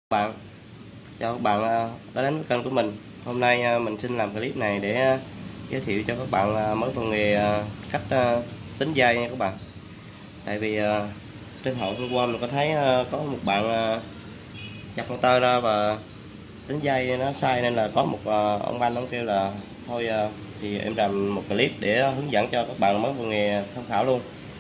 Bạn chào các bạn đã đến với kênh của mình. Hôm nay mình xin làm clip này để giới thiệu cho các bạn mới vào nghề cách tính dây nha các bạn. Tại vì trên hội hôm qua mình có thấy có một bạn chặt motor ra và tính dây nó sai, nên là có một ông anh kêu là thôi thì em làm một clip để hướng dẫn cho các bạn mới vào nghề tham khảo luôn.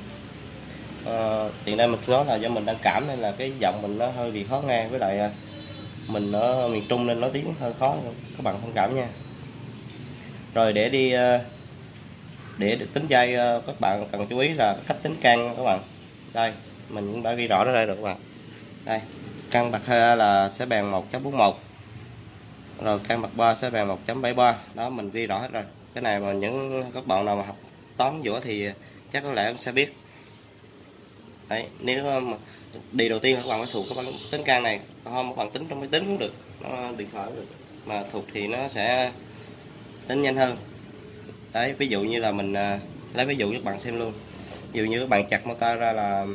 Tiện đây mình nói là do mình đang cảm nên là cái giọng mình nó hơi bị khó nghe, với lại mình ở miền Trung nên nói tiếng hơi khó, các bạn thông cảm nha. Rồi để được tính dây, các bạn cần chú ý là cách tính can các bạn. Đây mình cũng đã ghi rõ ở đây rồi các bạn. Đây, căn bậc 2 là sẽ bằng 1.41, rồi căn bậc 3 sẽ bằng 1.73. Đó, mình ghi rõ hết rồi. Cái này mà những các bạn nào mà học toán giỏi thì chắc có lẽ sẽ biết. Đấy, nếu mà đi đầu tiên các bạn phải thuộc các bạn tính can này, còn không các bạn tính trong máy tính cũng được, nó điện thoại cũng được, mà thuộc thì nó sẽ tính nhanh hơn. Đấy, ví dụ như là mình lấy ví dụ cho các bạn xem luôn. Ví dụ như các bạn chặt motor ra là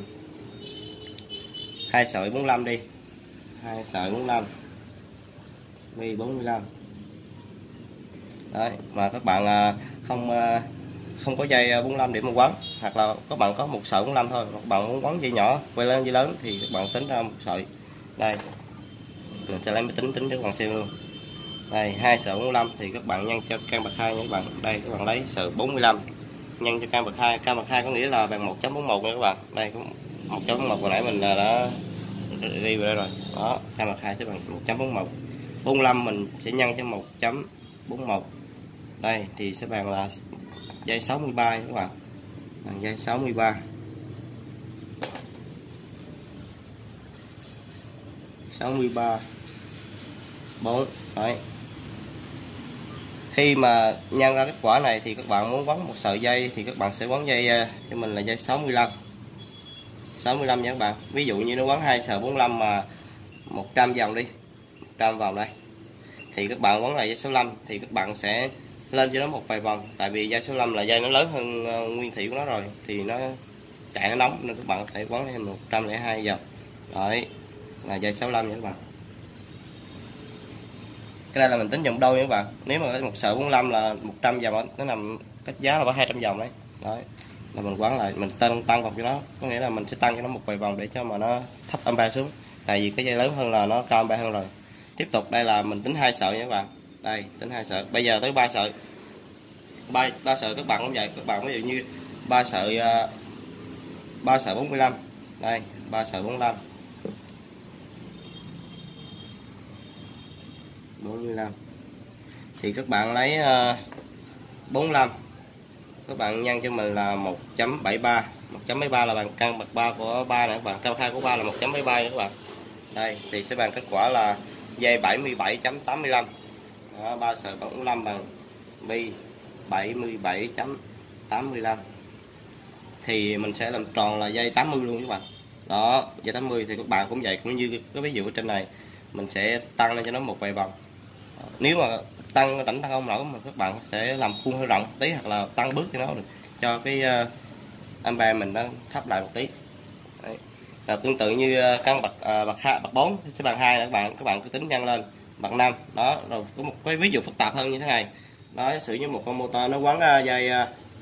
2 sợi 45 đi, 2 sợi 45 mi 45. Đấy, mà các bạn không có dây 45 để mà quấn, hoặc là các bạn có một sợi 45 thôi, các bạn muốn quấn dây nhỏ quay lên dây lớn thì các bạn tính ra một sợi. Đây mình sẽ lấy máy tính cho các bạn xem luôn. Đây, 2 sợi 45 thì các bạn nhân cho căn bậc 2 nha các bạn. Đây các bạn lấy sợi 45 nhân cho căn bậc 2, căn bậc 2 có nghĩa là bằng 1.41 nha các bạn. Đây 1.41 hồi nãy mình đã ghi vào đây rồi. Đó, căn bậc 2 sẽ bằng 1.41. 45 mình sẽ nhân cho 1.41. Đây thì sẽ bằng là dây 63 nha các bạn. Bằng dây 63. 63 4. Đấy. Khi mà nhân ra kết quả này thì các bạn muốn quấn một sợi dây thì các bạn sẽ quấn dây cho mình là dây 65. 65 nha các bạn. Ví dụ như nó quấn 2 sợi 45 mà 100 vòng đi, 100 vòng đây, thì các bạn quấn lại dây 65 thì các bạn sẽ lên cho nó một vài vòng, tại vì dây 65 là dây nó lớn hơn nguyên thủy của nó rồi, thì nó chạy nó nóng nên các bạn có thể quấn thêm 102 vòng. Đấy là dây 65 nha các bạn. Cái đây là mình tính vòng đôi nha các bạn. Nếu mà một sợi 45 là 100 vòng, nó nằm cách giá là có 200 vòng đấy. Đấy là mình quấn lại, mình tăng vòng cho nó, có nghĩa là mình sẽ tăng cho nó một vài vòng để cho mà nó thấp ampere xuống, tại vì cái dây lớn hơn là nó cao ampere hơn rồi. Tiếp tục đây là mình tính 2 sợi nha các bạn. Đây tính 2 sợi, bây giờ tới 3 sợi. ba sợi các bạn cũng vậy, các bạn ví dụ như 3 sợi 45. Đây 3 sợi 45 thì các bạn lấy 45, các bạn nhân cho mình là 1.73. 1.73 là bằng căn bậc 3 của 3 này các bạn, căn 2 của 3 là 1.73 các bạn. Đây thì sẽ bằng kết quả là dây 77.85. Đó, 3 sợi 45 bằng bi 77.85 thì mình sẽ làm tròn là dây 80 luôn các bạn. Đó, dây 80 thì các bạn cũng vậy, cũng như cái ví dụ ở trên này, mình sẽ tăng lên cho nó một vài vòng. Nếu mà tăng không nổi mà các bạn sẽ làm khuôn hơi rộng tí, hoặc là tăng bước cho nó được, cho cái ampere mình nó thấp lại một tí. Đấy. Và tương tự như căn bậc 4 sẽ bằng 2 các bạn cứ tính nhân lên bậc 5. Đó, rồi có một cái ví dụ phức tạp hơn như thế này. Đó, sử như một con motor nó quấn dây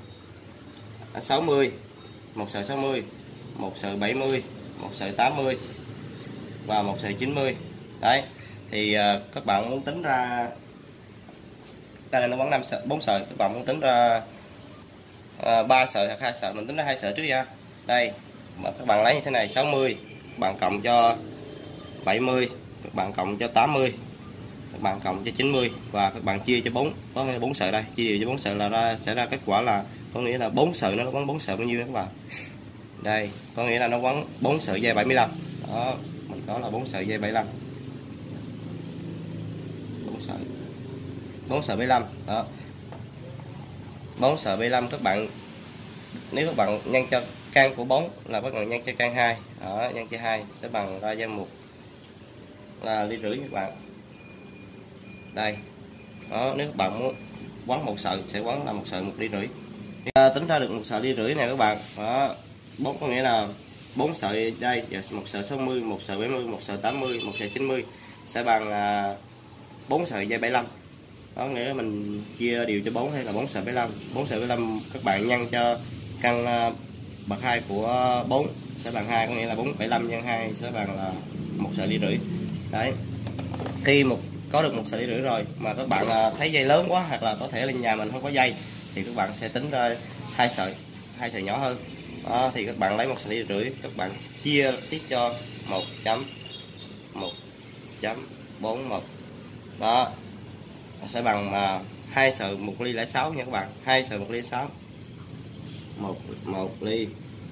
60, một sợi 60, một sợi 70, một sợi 80 và một sợi 90. Đấy thì các bạn muốn tính ra, đây là nó quấn 4 sợi, các bạn muốn tính ra 3 sợi hoặc 2 sợi, mình tính ra 2 sợi trước nha. Đây mà các bạn lấy như thế này, 60 các bạn cộng cho 70, các bạn cộng cho 80, các bạn cộng cho 90 và các bạn chia cho 4, có 4 sợi đây, chia đều cho 4 sợi là sẽ ra kết quả là, có nghĩa là 4 sợi nó quấn 4 sợi bao nhiêu các bạn. Đây có nghĩa là nó quấn 4 sợi dây 75. Đó, mình có là 4 sợi dây 75. 4 sợi 75. Đó, 4 sợi 75 các bạn, nếu các bạn nhân cho căn của 4 là các bạn nhân cho căn 2. Đó, nhân cho 2 sẽ bằng ra dây 1 là ly rưỡi các bạn. Đây. Đó, nếu các bạn muốn quấn một sợi sẽ quấn là một sợi 1 ly rưỡi. Tính ra được một sợi ly rưỡi này các bạn. Đó, 4 có nghĩa là 4 sợi đây, và một sợi 60, một sợi 70, một sợi 80, một sợi 90 sẽ bằng 4 sợi dây 75. Đó nghĩa là mình chia đều cho 4 hay là 4 sợi 75. 4 sợi 75 các bạn nhân cho căn bậc 2 của 4 sẽ bằng 2, có nghĩa là 475 nhân 2 sẽ bằng là 1,5 sợi. Đấy. Khi có được 1,5 sợi rồi mà các bạn thấy dây lớn quá hoặc là có thể là nhà mình không có dây thì các bạn sẽ tính ra 2 sợi nhỏ hơn. Đó, thì các bạn lấy 1,5 sợi, các bạn chia tiếp cho 1.1.41. Đó sẽ bằng 2 sợi 1,06 ly nha các bạn. 2 sợi 1,06 ly, 1,5 ly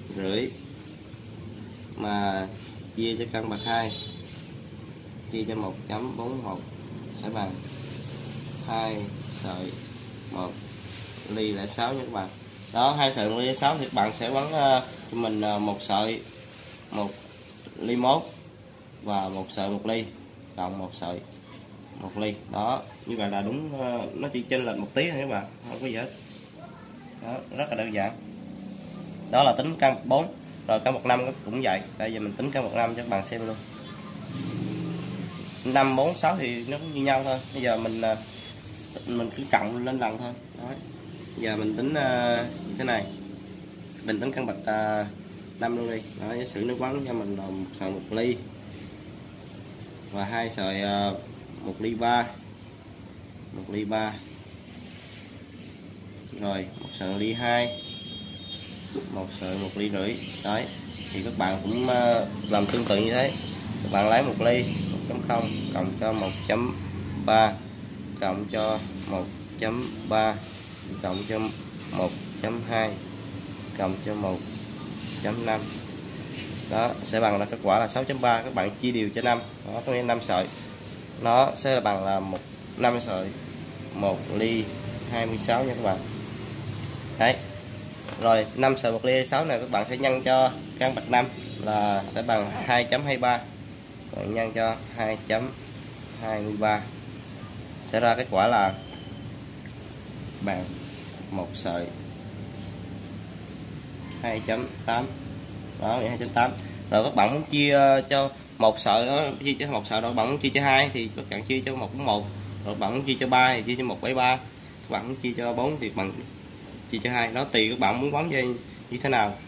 mà chia cho căn bậc 2 chia cho 1.41 sẽ bằng 2 sợi 1,06 ly nha các bạn. Đó, 2 sợi 1,06 ly thì các bạn sẽ quấn cho mình 1 sợi 1,1 ly và 1 sợi 1 ly cộng 1 sợi 1 ly. Đó, như vậy là đúng, nó chỉ chênh lệch một tí thôi các bạn, không có gì hết. Đó, rất là đơn giản. Đó là tính căn bậc 4. Rồi căn bậc 5 cũng vậy. Bây giờ mình tính căn bậc 5 cho các bạn xem luôn. 5, 4, 6 thì nó cũng như nhau thôi. Bây giờ mình cứ cộng lên lần thôi. Đó. Bây giờ mình tính thế này. Mình tính căn bậc 5 luôn đi. Đó, giả sử nó quấn cho mình là 1 sợi 1 ly và 2 sợi 1,3 ly, 1,3 ly, rồi 1 sợi ly 2, 1 sợi 1,5 ly. Đấy, thì các bạn cũng làm tương tự như thế. Các bạn lấy 1 ly 1.0 cộng cho 1.3 cộng cho 1.3 cộng cho 1.2 cộng cho 1.5. Đó sẽ bằng là kết quả là 6.3. Các bạn chia đều cho 5. Đó có nghĩa 5 sợi. Nó sẽ bằng là 5 sợi 1 ly 26 nha các bạn. Đấy. Rồi 5 sợi 1 ly 26 này các bạn sẽ nhân cho căn bậc 5 là sẽ bằng 2.23. Rồi nhân cho 2.23 sẽ ra kết quả là bằng 1 sợi 2.8. Đó, 2.8. Rồi các bạn muốn chia cho một sợi đó, chia cho một sợi, rồi bạn muốn chia cho 2 thì các bạn chia cho 1.1, rồi bạn muốn chia cho 3 thì chia cho 1,3, các bạn muốn chia cho 4 thì bạn chia cho 2. Đó tùy các bạn muốn quấn dây như thế nào.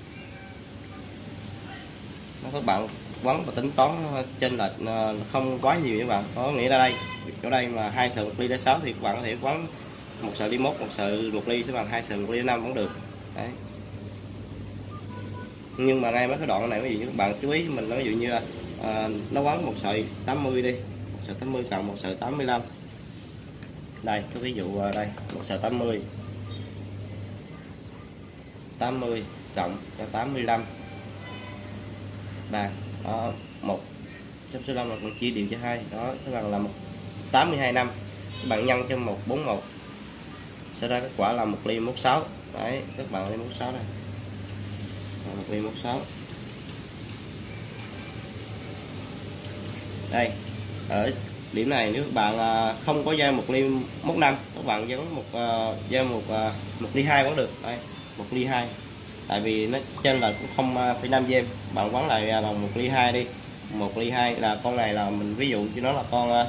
Đó, các bạn quấn và tính toán trên lệch không quá nhiều các bạn. Có nghĩa là đây chỗ đây mà 2 sợi 1 ly 6 thì các bạn có thể quấn 1 sợi ly 1, 1 sợi 1 ly sẽ bằng 2 sợi 1 ly 5 vẫn được. Đấy. Nhưng mà ngay mấy cái đoạn này ví dụ như các bạn chú ý mình, ví dụ như nó quấn 1 sợi 80 đi, 1 sợi 80 cộng 1 sợi 85. Đây cái ví dụ đây 1 sợi 80 cộng cho 85 bằng đó 1.5 là mình chia đều cho 2, đó sẽ bằng là 82 năm. Các bạn nhân cho 141 sẽ ra kết quả là 1 ly 16. Đấy, các bạn ly 16 đây. 1 ly 16. Đây, ở điểm này nếu các bạn không có dây 1 ly 15, các bạn vẫn dây 1 ly 2 vẫn được. Đây, 1 ly 2. Tại vì nó trên là cũng không phải 5 dêm, bạn quấn lại bằng 1 ly 2 đi. 1 ly 2 là con này là mình ví dụ cho nó là con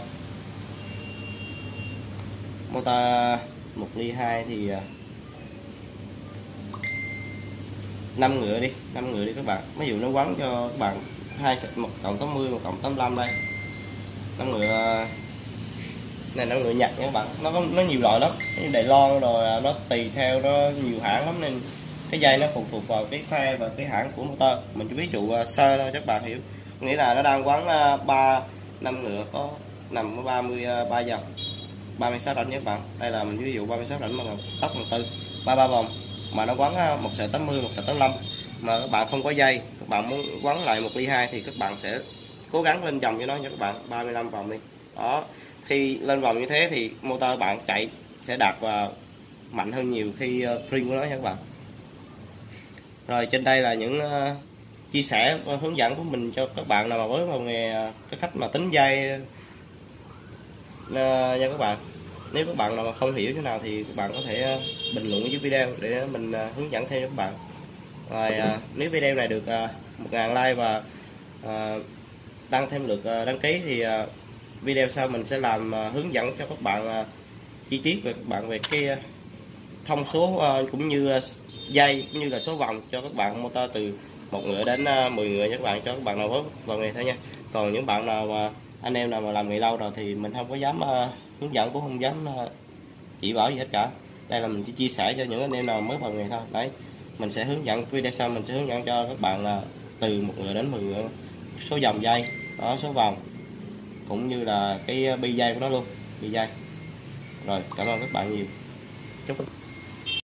motor 1 ly 2 thì 5 ngựa đi, 5 ngựa đi các bạn. Ví dụ nó quấn cho các bạn 1 cộng 80, 1 cộng 85 đây. 5 ngựa này, 5 ngựa Nhật nha các bạn. Nó nhiều loại lắm. Cái Đài Loan rồi nó tùy theo, nó nhiều hãng lắm nên cái dây nó phụ thuộc vào cái pha và cái hãng của motor. Mình chỉ ví dụ sơ thôi các bạn hiểu. Nghĩa là nó đang quấn 5 ngựa có nằm ở 33 vòng, 36 rảnh nha các bạn. Đây là mình ví dụ 36 rảnh bằng tốc bằng 33 vòng mà nó quấn 1 sợi 80, 1 sợi 85 mà các bạn không có dây, các bạn muốn quấn lại 1 ly 2 thì các bạn sẽ cố gắng lên vòng cho nó nha các bạn, 35 vòng đi. Đó, khi lên vòng như thế thì motor bạn chạy sẽ đạt và mạnh hơn nhiều khi ring của nó nha các bạn. Rồi trên đây là những chia sẻ hướng dẫn của mình cho các bạn nào mà mới vào nghề cái cách mà tính dây nha các bạn. Nếu các bạn nào mà không hiểu chỗ nào thì các bạn có thể bình luận dưới video để mình hướng dẫn thêm cho các bạn. Rồi nếu video này được 1.000 like và tăng thêm lượt đăng ký thì video sau mình sẽ làm hướng dẫn cho các bạn chi tiết về các bạn về cái thông số cũng như dây cũng như là số vòng cho các bạn motor từ 1 ngựa đến 10 ngựa cho các bạn, cho các bạn nào mới vào nghề thôi nha. Còn những bạn nào mà anh em nào mà làm nghề lâu rồi thì mình không có dám hướng dẫn, cũng không dám chỉ bảo gì hết cả. Đây là mình chỉ chia sẻ cho những anh em nào mới vào nghề thôi. Đấy, mình sẽ hướng dẫn video sau, mình sẽ hướng dẫn cho các bạn là từ 1 ngựa đến 10 ngựa, số vòng dây đó, số vòng cũng như là cái bi dây của nó luôn, bi dây. Rồi, cảm ơn các bạn nhiều. Chúc